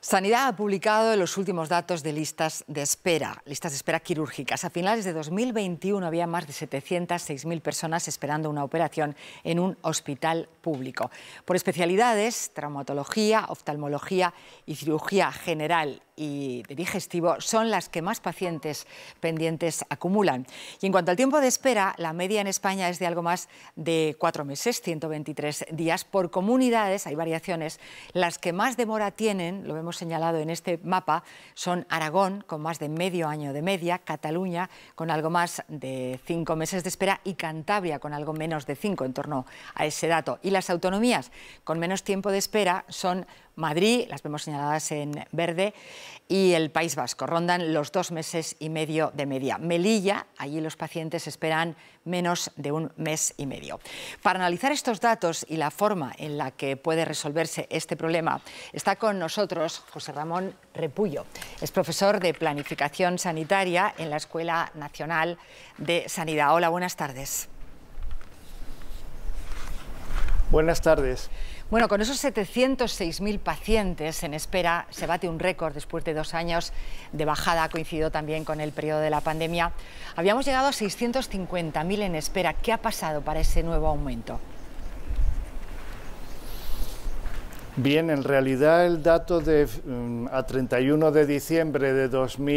Sanidad ha publicado los últimos datos de listas de espera quirúrgicas. A finales de 2021 había más de 706.000 personas esperando una operación en un hospital público. Por especialidades, traumatología, oftalmología y cirugía general y de digestivo son las que más pacientes pendientes acumulan. Y en cuanto al tiempo de espera, la media en España es de algo más de 4 meses, 123 días. Por comunidades hay variaciones. Las que más demora tienen, lo hemos señalado en este mapa, son Aragón, con más de medio año de media, Cataluña, con algo más de 5 meses de espera, y Cantabria, con algo menos de 5, en torno a ese dato. Y las autonomías con menos tiempo de espera son Madrid, las vemos señaladas en verde, y el País Vasco. Rondan los 2 meses y medio de media. Melilla, allí los pacientes esperan menos de 1 mes y medio. Para analizar estos datos y la forma en la que puede resolverse este problema, está con nosotros José Ramón Repullo. Es profesor de Planificación Sanitaria en la Escuela Nacional de Sanidad. Hola, buenas tardes. Buenas tardes. Bueno, con esos 706.000 pacientes en espera se bate un récord después de 2 años de bajada, coincidió también con el periodo de la pandemia. Habíamos llegado a 650.000 en espera. ¿Qué ha pasado para ese nuevo aumento? Bien, en realidad el dato a 31 de diciembre de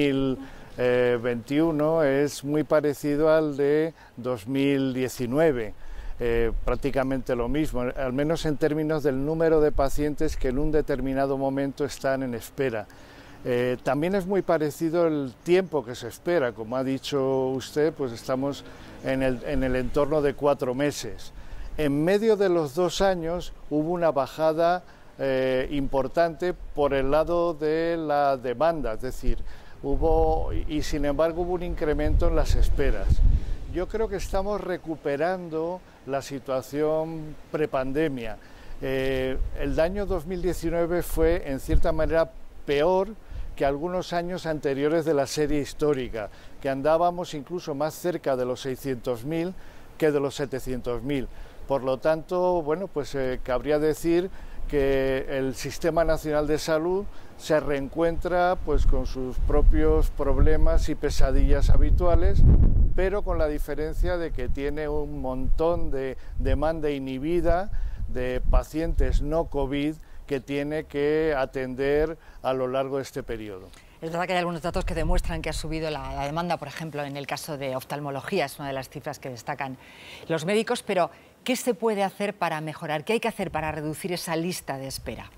2021 es muy parecido al de 2019. Prácticamente lo mismo, al menos en términos del número de pacientes que en un determinado momento están en espera. También es muy parecido el tiempo que se espera, como ha dicho usted, pues estamos en el entorno de 4 meses. En medio de los 2 años hubo una bajada importante por el lado de la demanda, es decir, sin embargo hubo un incremento en las esperas. Yo creo que estamos recuperando la situación prepandemia. El año 2019 fue, en cierta manera, peor que algunos años anteriores de la serie histórica, que andábamos incluso más cerca de los 600.000 que de los 700.000. Por lo tanto, bueno, pues cabría decir que el Sistema Nacional de Salud se reencuentra pues con sus propios problemas y pesadillas habituales, pero con la diferencia de que tiene un montón de demanda inhibida de pacientes no COVID que tiene que atender a lo largo de este periodo. Es verdad que hay algunos datos que demuestran que ha subido la demanda, por ejemplo, en el caso de oftalmología, es una de las cifras que destacan los médicos, pero ¿qué se puede hacer para mejorar? ¿Qué hay que hacer para reducir esa lista de espera?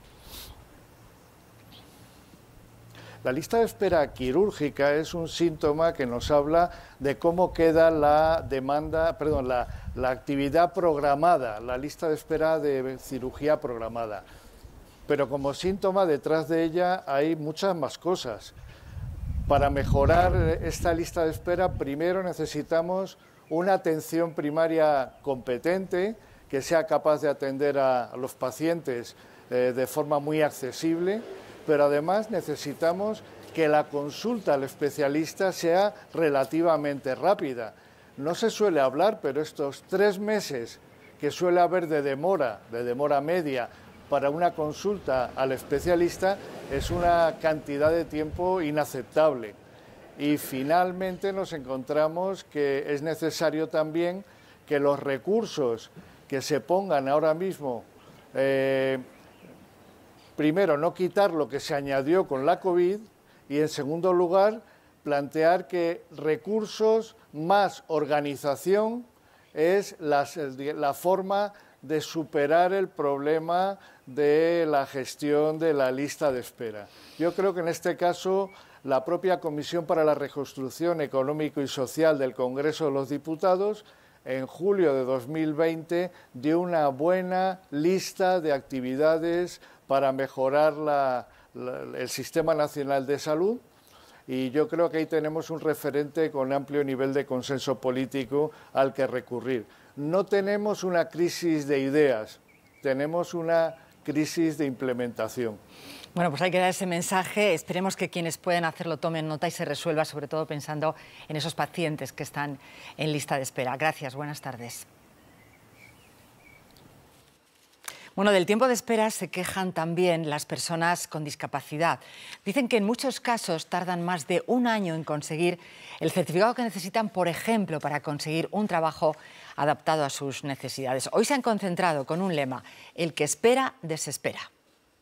La lista de espera quirúrgica es un síntoma que nos habla de cómo queda la actividad programada, la lista de espera de cirugía programada. Pero como síntoma detrás de ella hay muchas más cosas. Para mejorar esta lista de espera, primero necesitamos una atención primaria competente, que sea capaz de atender a los pacientes de forma muy accesible, pero además necesitamos que la consulta al especialista sea relativamente rápida. No se suele hablar, pero estos 3 meses que suele haber de demora media para una consulta al especialista es una cantidad de tiempo inaceptable. Y finalmente nos encontramos que es necesario también que los recursos que se pongan ahora mismo, primero, no quitar lo que se añadió con la COVID y, en segundo lugar, plantear que recursos más organización es la forma de superar el problema de la gestión de la lista de espera. Yo creo que en este caso la propia Comisión para la Reconstrucción Económica y Social del Congreso de los Diputados en julio de 2020 dio una buena lista de actividades para mejorar el Sistema Nacional de Salud, y yo creo que ahí tenemos un referente con amplio nivel de consenso político al que recurrir. No tenemos una crisis de ideas, tenemos una crisis de implementación. Bueno, pues hay que dar ese mensaje. Esperemos que quienes pueden hacerlo tomen nota y se resuelva, sobre todo pensando en esos pacientes que están en lista de espera. Gracias, buenas tardes. Bueno, del tiempo de espera se quejan también las personas con discapacidad. Dicen que en muchos casos tardan más de un año en conseguir el certificado que necesitan, por ejemplo, para conseguir un trabajo adaptado a sus necesidades. Hoy se han concentrado con un lema: el que espera, desespera.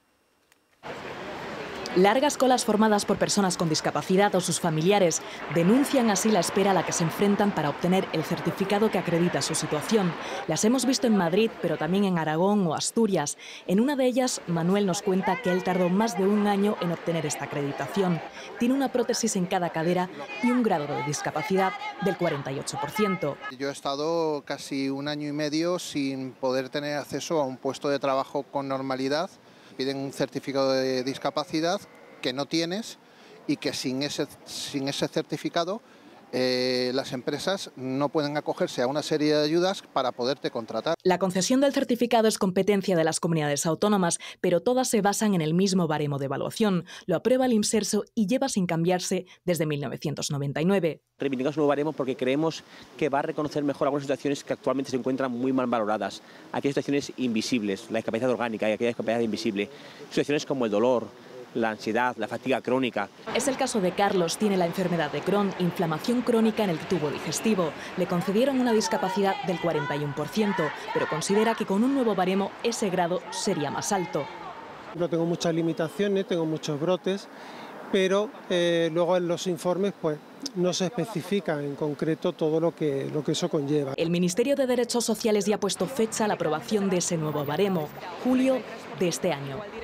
Largas colas formadas por personas con discapacidad o sus familiares denuncian así la espera a la que se enfrentan para obtener el certificado que acredita su situación. Las hemos visto en Madrid, pero también en Aragón o Asturias. En una de ellas, Manuel nos cuenta que él tardó más de un año en obtener esta acreditación. Tiene una prótesis en cada cadera y un grado de discapacidad del 48%. Yo he estado casi un año y medio sin poder tener acceso a un puesto de trabajo con normalidad. Piden un certificado de discapacidad que no tienes y que sin ese certificado las empresas no pueden acogerse a una serie de ayudas para poderte contratar. La concesión del certificado es competencia de las comunidades autónomas, pero todas se basan en el mismo baremo de evaluación. Lo aprueba el Imserso y lleva sin cambiarse desde 1999. Reivindicamos un nuevo baremo porque creemos que va a reconocer mejor algunas situaciones que actualmente se encuentran muy mal valoradas. Aquellas situaciones invisibles, la discapacidad orgánica y aquella discapacidad invisible. Situaciones como el dolor, la ansiedad, la fatiga crónica. Es el caso de Carlos, tiene la enfermedad de Crohn, inflamación crónica en el tubo digestivo. Le concedieron una discapacidad del 41%, pero considera que con un nuevo baremo ese grado sería más alto. No tengo muchas limitaciones, tengo muchos brotes, pero luego en los informes pues no se especifica en concreto todo lo que eso conlleva. El Ministerio de Derechos Sociales ya ha puesto fecha a la aprobación de ese nuevo baremo, julio de este año.